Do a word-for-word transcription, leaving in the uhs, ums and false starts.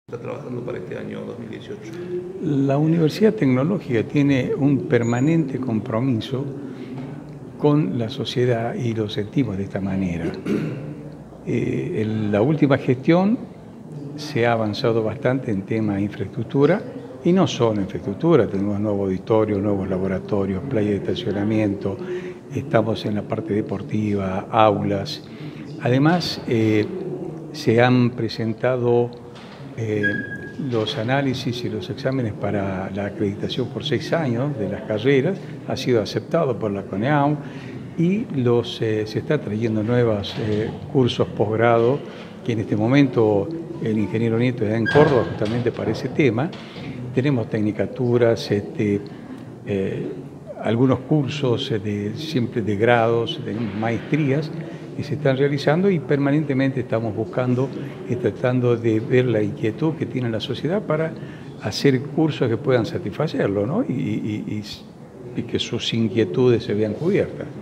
Está trabajando para este año dos mil dieciocho. La Universidad Tecnológica tiene un permanente compromiso con la sociedad y lo sentimos de esta manera. Eh, en la última gestión se ha avanzado bastante en temas de infraestructura y no solo infraestructura, tenemos nuevos auditorios, nuevos laboratorios, playa de estacionamiento, estamos en la parte deportiva, aulas. Además, eh, se han presentado Eh, los análisis y los exámenes para la acreditación por seis años de las carreras, ha sido aceptado por la CONEAU y los, eh, se está trayendo nuevos eh, cursos posgrado, que en este momento el ingeniero Nieto está en Córdoba justamente para ese tema. Tenemos tecnicaturas, este, eh, algunos cursos de, siempre de grados, de maestrías, que se están realizando y permanentemente estamos buscando y tratando de ver la inquietud que tiene la sociedad para hacer cursos que puedan satisfacerlo, ¿no? y, y, y, y que sus inquietudes se vean cubiertas.